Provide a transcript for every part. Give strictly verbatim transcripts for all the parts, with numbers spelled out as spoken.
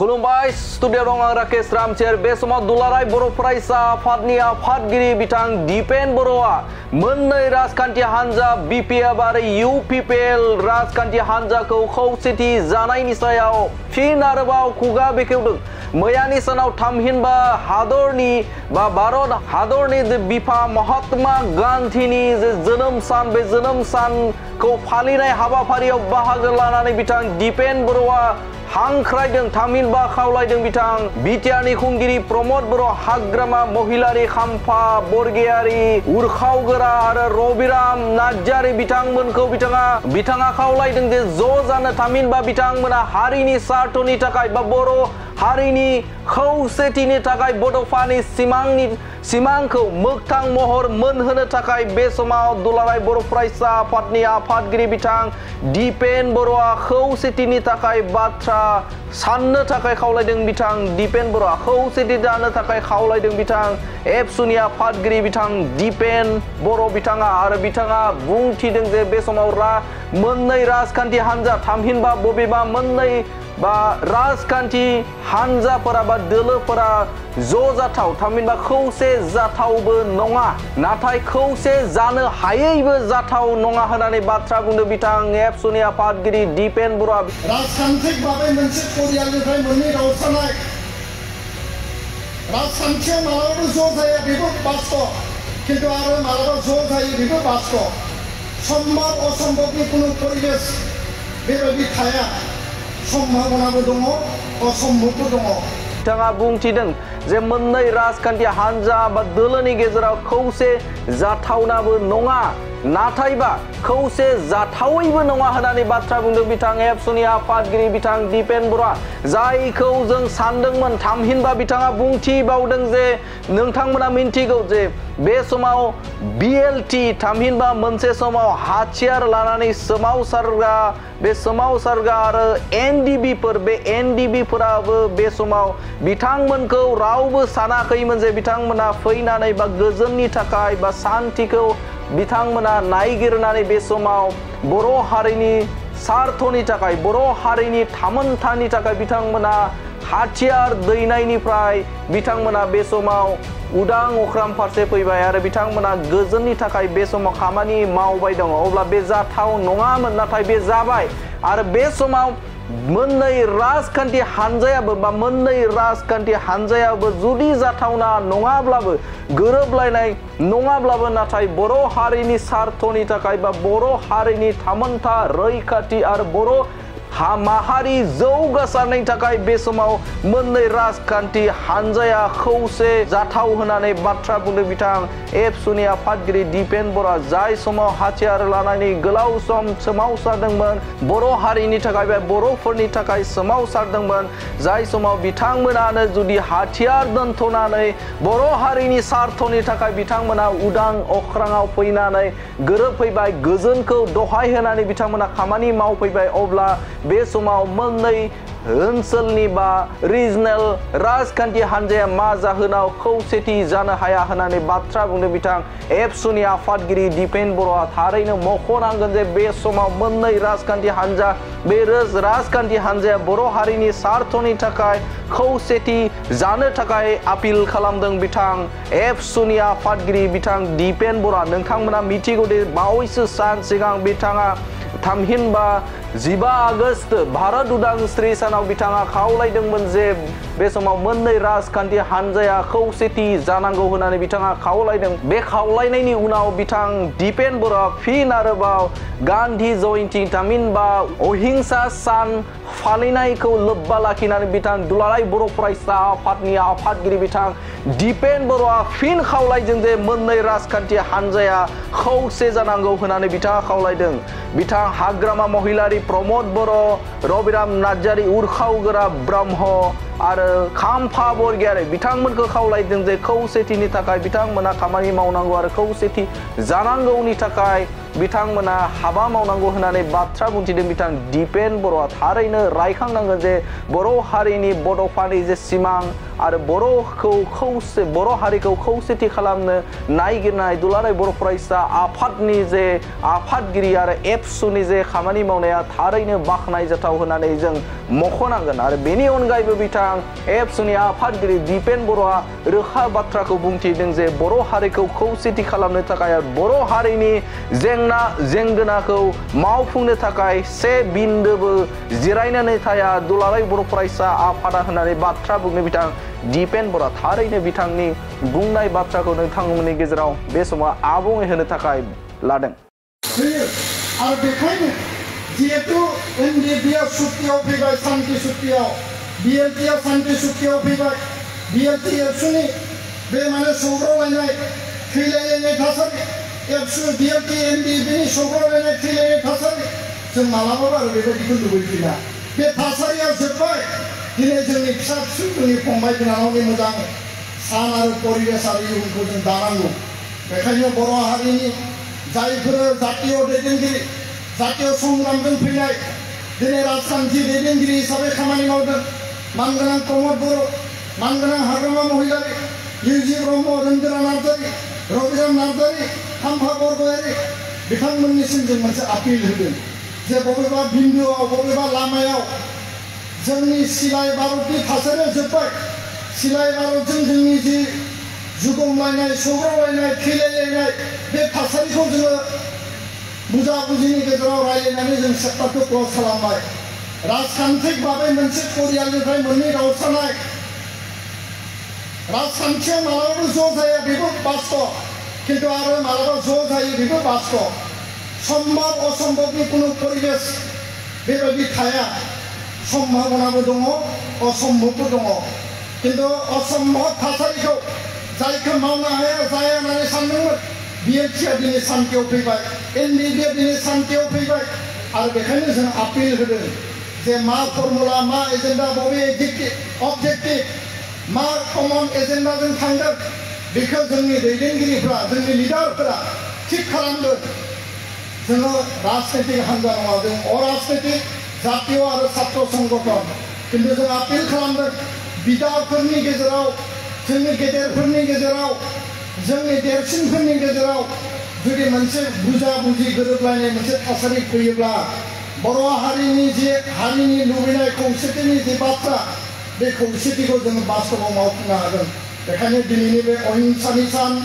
खुलुमबाय स्टुडिअ दं आं राकेश रामचेर बे समाव दुलाराय बर' फरायसा आफादनि आफादगिरि बिथां दिपेन बर'आ मोननै राजखान्थि हान्जा बिपिएफ आरो इउपिपिएल राजखान्थि हान्जाखौ खौसेथि जानायनि सायाव फिन आरोबाव खुगा बेखेवदों। मैयानि सानाव थामहिनबा हादरनि बा भारत हादरनि जे बिफा महात्मा गान्धीनि जे जोनोम सान बे जोनोम सानखौ फालिनाय हाबाफारियाव बाहागो लानानै बिथां दिपेन बर'आ हांख्रायदों थामहिनबा खावलायदों बिथां बिटिआरनि खुंगिरि प्रमद बर' हाग्रामा महिलारि खाम्फा बरगयारि उरखावगोरा आरो रबिराम नार्जारि बिथांमोनखौ बिथाङा बिथाङा खावलायदों जे ज' जानो थामहिनबा बिथांमोना हारिनि स्वार्थनि थाखाय बा बर' हारिनि खौसेथिनि थाखाय बड'फानि सिमांनि सिमांखौ मोगथां महर मोनहोनो थाखाय बे समाव दुलाराय बर' फरायसा आफादनि आफादगिरि बिथां दिपेन बर'आ खौसेथिनि थाखाय बाथ्रा साननो थाखाय खावलायदों बिथां दिपेन बर'आ खौसेथि जानो थाखाय खावलायदों बिथां एबसुनि आफादगिरि बिथां दिपेन बर' बिथाङा आरो बिथाङा बुंथिदों जे बे समाव रा मोननै राजखान्थि हान्जा थामहिनबा बबेबा मोननै बा राजखान्थि हान्जाफोरा बा दोलोफोरा ज' जाथाव थामहिनबा खौसे जाथावबो नङा नाथाय खौसे जानो हायैबो जाथाव नङा होननानै बाथ्रा बुंदों बिथां एबसुनि आफादगिरि दिपेन बर'आ। राजखान्थिक भाबै मोनसे परियालनिफ्राय मोननै गावस्रानाय राजखान्थिया मालाबाबो ज' जाया बेबो बास्तब खिन्थु आरो मालाबा ज' जायो बेबो बास्तब सम्भब असम्भबनि कुनु परिबेश बेबायदि थाया सम्भावनाबो दङ असम्भबबो दङ। बिथाङा बुंथिदों जे मोननै राजखान्थि हान्जा बा दोलोनि गेजेराव खौसे जाथावनाबो नङा नाथायबा खौसे जाथावैबो नङा होननानै बाथ्रा बुंदों बिथां एबसुनि आफादगिरि बिथां दिपेन बर'आ जायखौ जों सानदोंमोन थामहिनबा बिथाङा बुंथिबावदों जे नोंथांमोना मिन्थिगौ जे बे समाव बिएलटि थामहिनबा मोनसे समाव हाथियार लानानै सोमावसारग्रा बे सोमावसारग्रा आरो एनडिबिफोर बे एनडिबिफोराबो बे समाव बिथांमोनखौ रावबो सानाखैमोन जे बिथांमोना फैनानै बा गोजोननि थाखाय बा शान्तिखौ बिथांमोना नायगिरनानै बे समाव बर' हारिनि स्वार्थनि थाखाय बर' हारिनि थामोन्थानि थाखाय बिथांमोना हाथियार दैनायनिफ्राय बिथांमोना बे समाव उदां अख्रां फारसे फैबाय आरो बिथांमोना गोजोननि थाखाय बे समाव खामानि मावबाय दङ अब्ला बे जाथाव नङामोन नाथाय बे जाबाय आरो बे समाव मोननै राजखान्थि हान्जायाबो बा मोननै राजखान्थि हान्जायाबो जुदि जाथावना नङाब्लाबो गोरोबलायनाय नङाब्लाबो नाथाय बर' हारिनि स्वार्थनि थाखाय बा बर' हारिनि थामोन्था रैखाथि आरो बर' हा माहारि जौगासारनायनि थाखाय बे समाव मोननै राजखान्थि हान्जाया खौसे जाथाव होननानै बाथ्रा बुंदों बिथां एबसुनि आफादगिरि दिपेन बर'आ जाय समाव हाथियार लानानै गोलाव सम सोमावसारदोंमोन बर' हारिनि थाखाय बा बर'फोरनि थाखाय सोमावसारदोंमोन जाय समाव बिथांमोनानो जुदि हाथियार दोनथ'नानै बर' हारिनि स्वार्थनि थाखाय बिथांमोना उदां अख्राङाव फैनानै गोरोबफैबाय गोजोनखौ दहाय होनानै बिथांमोना खामानि मावफैबाय अब्ला बे समाव मोननै ओनसोलनि बा रिजनेल राजखान्थि हान्जाया मा जाहोनाव खौसेथि जानो हाया होननानै बाथ्रा बुंदों बिथां एबसुनि आफादगिरि दिपेन बर'आ थारैनो मख'नांगोन जे बे समाव मोननै राजखान्थि हान्जा बे राजखान्थि हान्जाया बर' हारिनि स्वार्थनि थाखाय खौसेथि जानो थाखाय आपिल खालामदों बिथां एबसुनि आफादगिरि बिथां दिपेन बर'आ। नोंथांमोना मिथिगौ दि बावैसो सान सिगां बिथाङा थामहिनबा जिबा आगस्त भारत उदांस्रि सानाव बिथाङा खावलायदोंमोन जे बे समाव मोननै राजखान्थि हान्जाया खौसेथि जानांगौ होननानै बिथाङा खावलायदों बे खावलायनायनि उनाव बिथां दिपेन बर'आ फिन आरोबाव गान्धी जयन्ती थामहिनबा अहिंसा सान फालिनायखौ लोब्बा लाखिनानै बिथां दुलाराय बर' फरायसा आफादनि आफादगिरि बिथां दिपेन बर'आ फिन खावलायदों जे मोननै राजखान्थि हान्जाया खौसे जानांगौ होननानै बिथाङा खावलायदों। बिथां हाग्रामा महिलारि प्रमद बर' रबिराम नार्जारि उरखावगोरा ब्रह्म आरो खाम्फा बरगयारि बिथांमोनखौ खावलायदों जे खौसेथिनि थाखाय बिथांमोना खामानि मावनांगौ आरो खौसेथि जानांगौनि थाखाय बिथांमोना हाबा मावनांगौ होननानै बाथ्रा बुंथिदों बिथां दिपेन बर'आ थारैनो रायखांनांगोन जे बर' हारिनि बड'फानि जे सिमां आरो बर'खौ खौसे बर' हारिखौ खौसेथि खालामनो नायगिरनाय दुलाराय बर' फरायसा आफादनि जे आफादगिरि आरो एबसुनि जे खामानि मावनाया थारैनो बाख्नायजाथाव होननानै जों मख'नांगोन आरो बेनि अनगायैबो बिथां एबसुनि आफादगिरि दिपेन बर'आ रोखा बाथ्राखौ बुंथिदों जे बर' हारिखौ खौसेथि खालामनो थाखाय बर' हारिनि जेंना जेंगोनाखौ मावफुंनो थाखाय से बिन्दोबो जिरायनानै थाया दुलाराय बर' फरायसा आफादा होननानै बाथ्रा बुंनो बिथां दिपेन बर'आ थारैनो बिथांनि बुंनाय बाथ्राखौ नोंथांमोननि गेजेराव बे समाव आबुङै होनो थाखाय लादों। आरो बेखायनो जिहेतु एनडिएफबिआ सुक्तियाव फैबाय सान्ति सुक्तियाव बिएलटिआ सान्ति सुक्तियाव फैबाय बिएलटि एबसुनि बे माने सौग्रावलायनाय थैलायलायनाय थासारि एबसु बिएलटि एनडिएफबिनि सौग्रावलायनाय थैलायनाय थासारि जों मालाबाबो आरो बेबायदिखौ लुबैफिना बे थासारिया जोब्बाय दिनै जोंनि फिसा फिसौ जोंनि फंबाय बिनानावनि मोजां सान आरो परिबेस आरो इयुनखौ जों दानांगौ बेखायनो बर' हारिनि जायफोर जातीय दैदेनगिरि जातीय संग्रामजों फैनाय दिनै राजखान्थि दैदेनगिरि हिसाबै खामानि मावदों मानगोनां प्रमद बर' मानगोनां हाग्रामा महिलारि इउजि ब्रह्म रंगोरा नार्जारि रबिराम नार्जारि खाम्फा बरगयारि बिथांमोननिसिम जों मोनसे आपिल होदों जे बबेबा बिन्दुआव बबेबा लामायाव जोंनि सिलाय बारुदनि थासारिया जोब्बाय सिलाय बारुदजों जोंनि जि जुगमलायनाय सौग्रावलायनाय थैलायलायनाय बे थासारिखौ जोङो बुजा बुजिनि गेजेराव रायलायनानै जों सेप्टारखौ क्लज खालामबाय राजखान्थिक भाबै मोनसे परियालनिफ्राय मोननै गावस्रानाय राजखान्थिया मालाबाबो ज' जाया बेबो बास्तब खिन्थु आरो मालाबा ज' जायो बेबो बास्तब सम्भब असम्भबनि कुनु परिबेस बेबायदि थाया सम्भावनाबो दङ असम्भबबो दङ खिन्थु असम्भब थासारिखौ जायखौ मावनो हाया जाया होननानै सानदोंमोन बिएलटिआ दिनै सान्तियाव फैबाय एनडिएफबिआ दिनै सान्तियाव फैबाय आरो बेखायनो जों आपिल होदों जे मा फर्मुला मा एजेन्डा बबे अबजेक्टिभ मा कमन एजेन्डाजों थांगोन बेखौ जोंनि दैदेनगिरिफ्रा जोंनि लिडारफोरा थिग खालामगोन जोङो राजनैतिक हान्जा नङा जों अराजनैतिक जातीय आरो छात्र संगठन खिन्थु जों आपिल खालामदों बिदाफोरनि गेजेराव जोंनि गेदेरफोरनि गेजेराव जोंनि देरसिनफोरनि गेजेराव जुदि मोनसे बुजा बुजि गोरोबलायनाय मोनसे थासारि फैयोब्ला बर' हारिनि जे हारिनि लुबैनाय खौसेथिनि जे बाथ्रा बे खौसेथिखौ जों बास्तबाव मावफुंनो हागोन बेखायनो दिनैनि बे अहिंसानि सान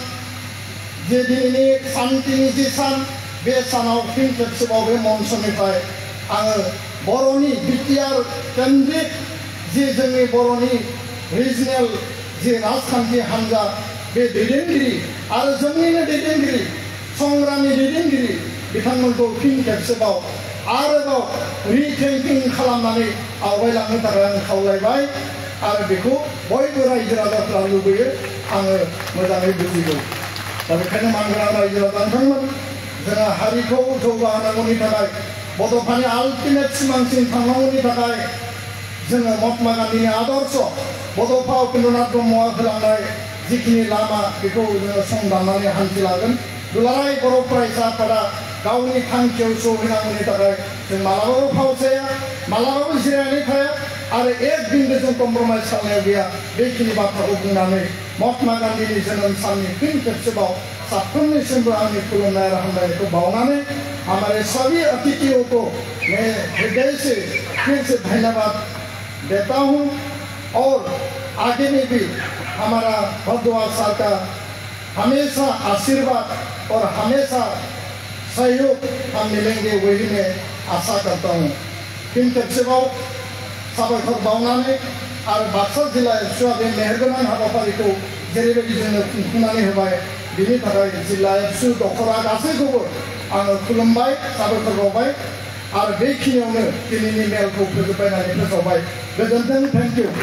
जे दिनैनि शान्तिनि जे सान बे सानाव फिन खेबसेबाव बे मन्चनिफ्राय आङो बर'नि बिटिआर केन्द्रिक जि जोंनि बर'नि रिजनेल जि राजखान्थि हान्जा बे दैदेनगिरि आरो जोंनिनो दैदेनगिरि संग्रामि दैदेनगिरि बिथांमोनखौ फिन खेबसेबाव आरोबाव रिथेंकिं खालामनानै आवगायलांनो थाखाय आं खावलायबाय आरो बेखौ बयबो रायजो राजाफ्रा लुबैयो आङो मोजाङै बुजिगौ दा बेखायनो मानगोनां रायजो राजा नोंथांमोन जोङो हारिखौ जौगाहोनांगौनि थाखाय बड'फानि आल्टिमेट सिमांसिम थांनांगौनि थाखाय जोङो महात्मा गान्धीनि आदर्श बड'फा उपेन्द्रनाथ ब्रह्मआ होलांनाय जिखिनि लामा बेखौ जोङो संदाननानै हान्थिलांगोन दुलाराय बर' फरायसा आफादा गावनि थांखियाव सौहैनांगौनि थाखाय जों मालाबाबो फावसाया मालाबाबो जिरायनानै थाया आरो एक बिन्दोजों कम्प्रमाइज खालामनायाव गैया बेखिनि बाथ्राखौ बुंनानै महात्मा गान्धीनि जोनोम साननि फिन खेबसेबाव साफ्रोमनिसिमबो आंनि खुलुमनाय आरो हामलायनायखौ बावनानै हमारे सभी अतिथियों को मैं हृदय से फिर से धन्यवाद देता हूँ और आगे में भी हमारा भरद्वाज साहब का हमेशा आशीर्वाद और हमेशा सहयोग हम मिलेंगे वही मैं आशा करता हूँ फिन खेबसेबाव साबायखर बावनानै आरो बाक्सा जिल्ला एबसुआ बे मेहेरगोनां हाबाफारिखौ जेरैबायदि जोंनो खुंफुंनानै होबाय बिनि थाखाय जिल्ला एबसु दखरा गासैखौबो आङो खुलुमबाय साबायखर बावबाय आरो बेखिनियावनो दिनैनि मेलखौ फोजोबबाय होननानै फोसावबाय गोजोन्थों थेंक इउ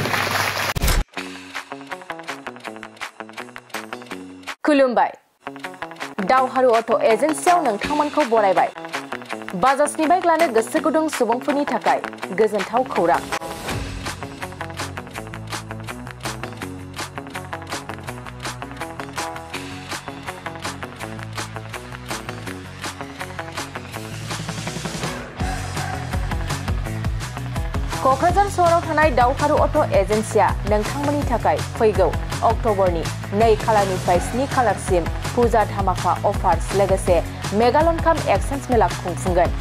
खुलुमबाय दावहारु अट' एजेन्सियाव नोंथांमोनखौ बरायबाय बाजाजनि बाइक लानो गोसो गुदुं सुबुंफोरनि थाखाय गोजोनथाव खौरां क'क्राझार सहराव थानाय दावहारु अट' एजेन्सिया नोंथांमोननि थाखाय फैगौ अक्ट'बरनि नै खालारनिफ्राय स्नि खालारसिम फुजा धामाका अफार्स लोगोसे मेगालन काम एक्सचेन्ज मेला खुंफुंगोन।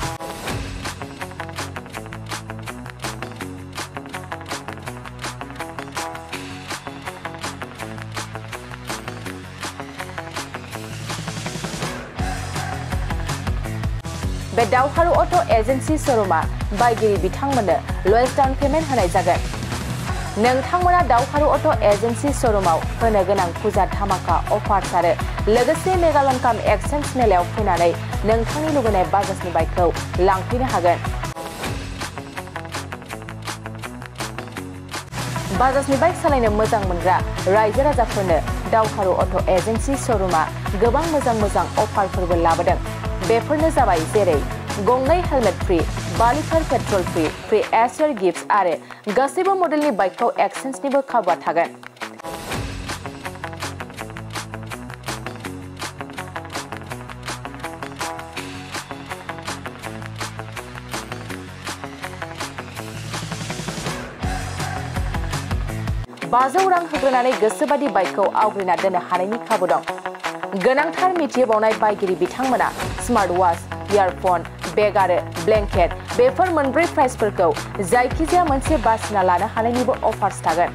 बे दावहारु अट' एजेन्सि शोरूमा बायगिरि बिथांमोननो लवेस्ट डाउन पेमेन्ट होनाय जागोन। नोंथांमोना दावहारु अट' एजेन्सि शोरूमाव होनो गोनां फुजा धामाका अफार्स आरो लोगोसे मेगालन काम एक्सचेन्ज मेलायाव फैनानै नोंथांनि लुबैनाय बाजाजनि बाइकखौ लांफैनो हागोन। बाजाजनि बाइक सालायनो मोजां मोनग्रा रायजो राजाफोरनो दावहारु अट' एजेन्सि शोरूमा गोबां मोजां मोजां अफारफोरबो लाबोदों। बेफोरनो जाबाय जेरै गंनै हेलमेट फ्री, बा लिटार पेट्रल फ्री, फ्री एसियर गिफ्ट आरो गासैबो मडेलनि बाइकखौ एक्सचेन्जनिबो खाबुआ थागोन। बाजौ रां होग्रोनानै गोसोबादि बाइकखौ आवग्रिना दोननो हानायनि खाबु दं। गोनांथार मिथिहोबावनाय बायगिरि बिथांमोना स्मार्ट वाच, इयारफन, बेग आरो ब्लेंकेट बेफोर मोनब्रै प्राइसफोरखौ जायखिजाया मोनसे बासिना लानो हानायनिबो अफार्स थागोन।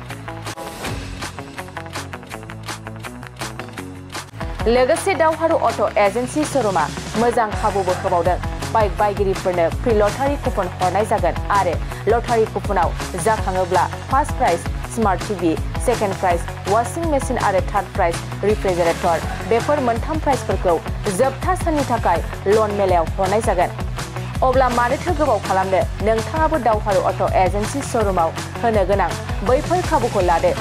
लोगोसे दावहारु अट' एजेन्सि शोरूमा मोजां खाबुबो होबावदों। बाइक बायगिरिफोरनो फ्री लटारि कुपन हरनाय जागोन आरो लटारि कुपनाव जाखाङोब्ला first prize smart TV, second prize washing machine आरो थार्ड प्राइज रिफ्रिजारेटर बेफोर मोनथाम प्राइजफोरखौ जोबथा साननि थाखाय लन मेलायाव हरनाय जागोन। अब्ला मानोथो गोबाव खालामनो, नोंथाङाबो दावहारु अट' एजेन्सि शोरूमाव होनो गोनां बैफोर खाबुखौ लादो।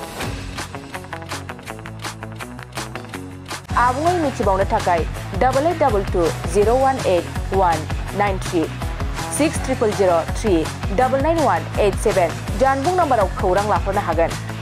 आबुङै मिथिबावनो थाखाय double eight double two zero' one eight one nine three six triple zero' three double nine one eight seven जानबुं नाम्बाराव खौरां लाहरनो हागोन।